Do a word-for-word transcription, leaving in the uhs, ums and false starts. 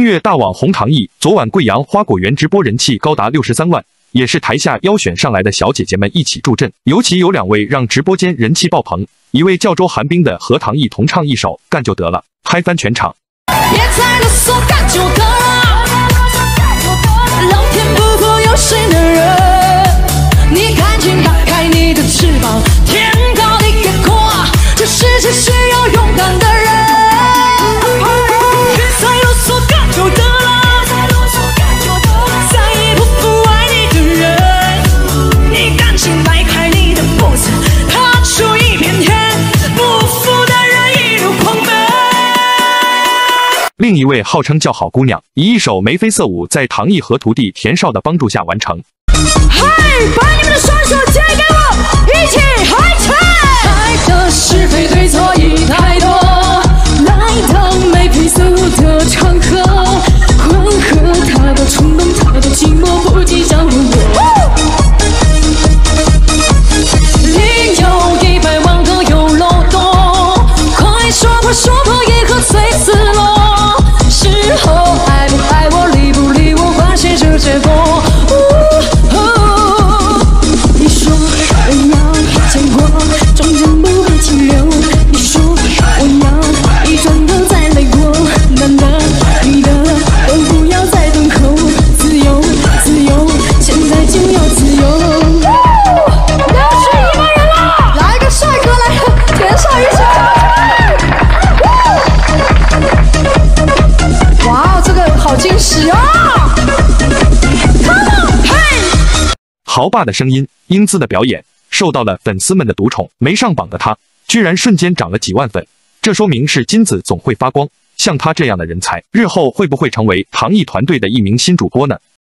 乐大网红唐艺昨晚贵阳花果园直播人气高达六十三万，也是台下邀选上来的小姐姐们一起助阵。尤其有两位让直播间人气爆棚，一位叫周寒冰的和唐艺同唱一首《干就得了》，嗨翻全场。 别再啰嗦，干就得了，老天不负有心的人，你赶紧打开你的翅膀，天高你别跨，这世界需要勇敢的人。别再啰嗦，干就得了，再也不负爱你的人，你赶紧迈开你的步子，踏出一片天，不服的人一路狂奔。 另一位号称叫好姑娘，以一首眉飞色舞在唐艺和徒弟田少的帮助下完成。 嗨，把你们的双手借给我，一起嗨起来！爱的是非对错已太多，来到眉飞色舞的场合，混合他的冲动，他的寂寞，不计相如我。你有一百万个有漏洞，快说破，说破也和碎死落。事后爱不爱我，理不理我，关系这结果。你说我要结果，中间不会停留。你说我要一转头再来过，男的女的都不要再等候，自由自由，现在就要自由。要是一万人了，来个帅哥来填上一下。哇，这个好惊喜啊！ 豪霸的声音，英姿的表演，受到了粉丝们的独宠。没上榜的他，居然瞬间涨了几万粉，这说明是金子总会发光。像他这样的人才，日后会不会成为唐艺团队的一名新主播呢？